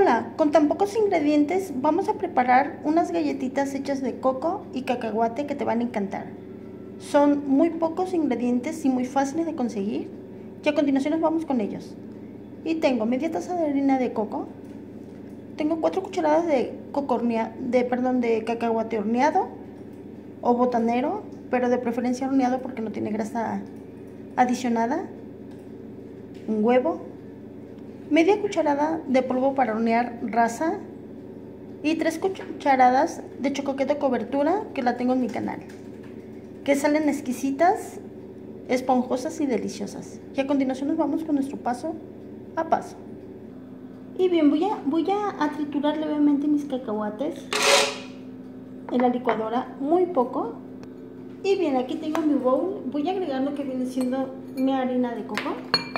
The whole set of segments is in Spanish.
Hola, con tan pocos ingredientes vamos a preparar unas galletitas hechas de coco y cacahuate que te van a encantar. Son muy pocos ingredientes y muy fáciles de conseguir y a continuación nos vamos con ellos. Y tengo media taza de harina de coco, tengo 4 cucharadas de cacahuate horneado o botanero, pero de preferencia horneado porque no tiene grasa adicionada, un huevo, media cucharada de polvo para hornear rasa y 3 cucharadas de chocoqueto cobertura, que la tengo en mi canal, que salen exquisitas, esponjosas y deliciosas. Y a continuación nos vamos con nuestro paso a paso. Y bien, voy a triturar levemente mis cacahuates en la licuadora, muy poco. Y bien, aquí tengo mi bowl, voy a agregar lo que viene siendo mi harina de coco.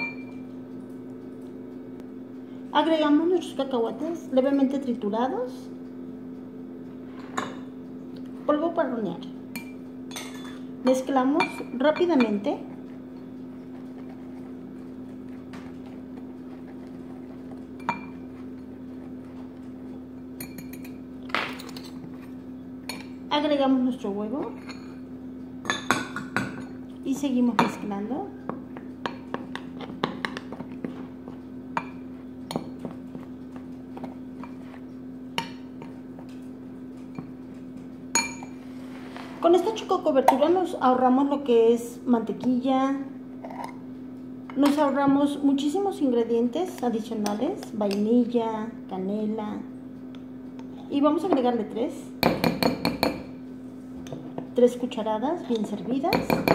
Agregamos nuestros cacahuates levemente triturados, polvo para hornear. Mezclamos rápidamente. Agregamos nuestro huevo y seguimos mezclando. Con esta chococobertura nos ahorramos lo que es mantequilla, nos ahorramos muchísimos ingredientes adicionales, vainilla, canela, y vamos a agregarle 3 cucharadas bien servidas.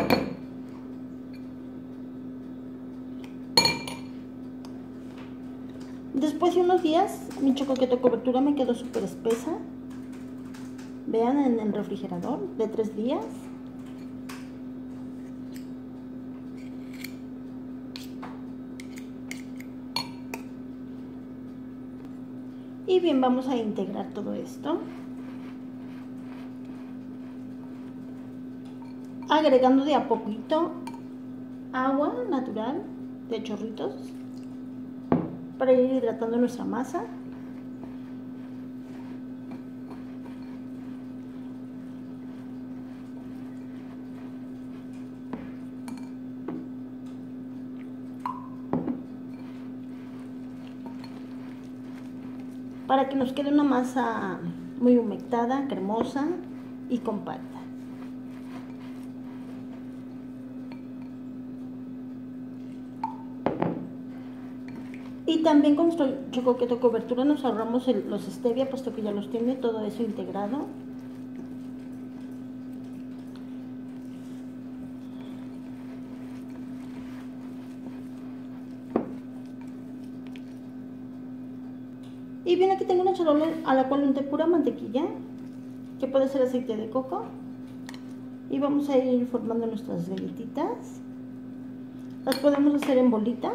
Después de unos días mi chocoqueto cobertura me quedó súper espesa. Vean, en el refrigerador de 3 días. Y bien, vamos a integrar todo esto, agregando de a poquito agua natural de chorritos para ir hidratando nuestra masa. Para que nos quede una masa muy humectada, cremosa y compacta. Y también con nuestro chocoqueto cobertura nos ahorramos los stevia, puesto que ya los tiene todo eso integrado. Y bien, aquí tengo una charola a la cual unté pura mantequilla, que puede ser aceite de coco. Y vamos a ir formando nuestras galletitas. Las podemos hacer en bolita.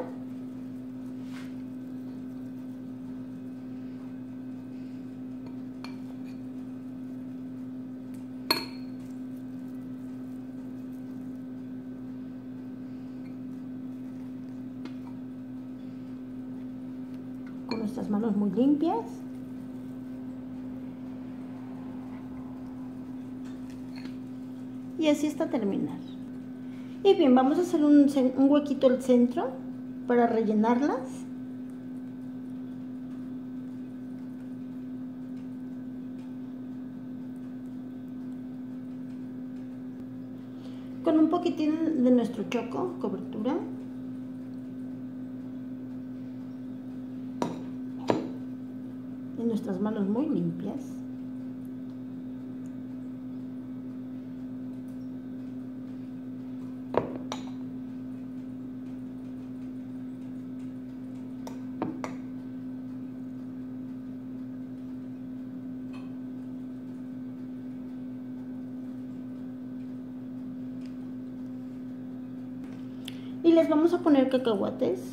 Con nuestras manos muy limpias. Y así hasta terminar. Y bien, vamos a hacer un huequito al centro para rellenarlas. Con un poquitín de nuestro choco cobertura. Y nuestras manos muy limpias. Y les vamos a poner cacahuates.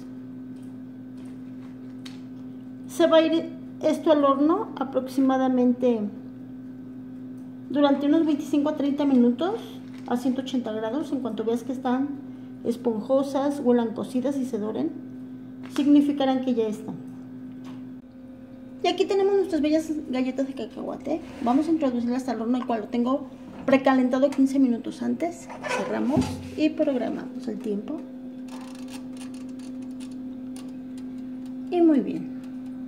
Se va a ir esto al horno aproximadamente durante unos 25 a 30 minutos a 180 grados. En cuanto veas que están esponjosas, huelan cocidas y se doren, significarán que ya están. Y aquí tenemos nuestras bellas galletas de cacahuate. Vamos a introducirlas al horno, el cual lo tengo precalentado 15 minutos antes. Cerramos y programamos el tiempo. Y muy bien.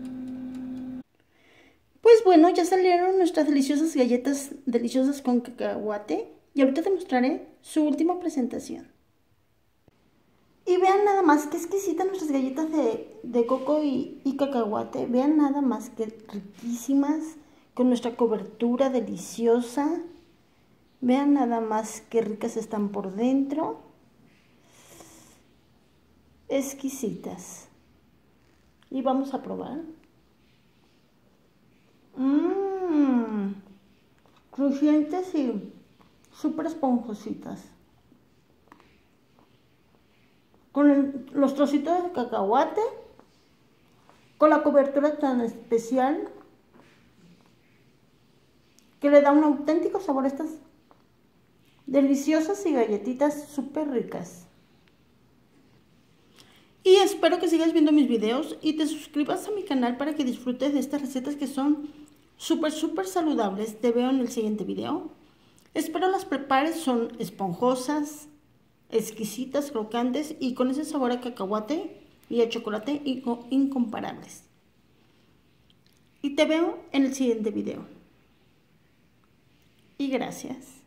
Pues bueno, ya salieron nuestras deliciosas galletas deliciosas con cacahuate. Y ahorita te mostraré su última presentación. Y vean nada más qué exquisitas nuestras galletas de coco y cacahuate. Vean nada más que riquísimas, con nuestra cobertura deliciosa. Vean nada más qué ricas están por dentro. Exquisitas. Y vamos a probar. Crujientes y súper esponjositas. Con los trocitos de cacahuate, con la cobertura tan especial que le da un auténtico sabor a estas deliciosas y galletitas súper ricas. Y espero que sigas viendo mis videos y te suscribas a mi canal para que disfrutes de estas recetas que son súper saludables. Te veo en el siguiente video. Espero las prepares, son esponjosas, exquisitas, crocantes y con ese sabor a cacahuate y a chocolate incomparables. Y te veo en el siguiente video. Y gracias.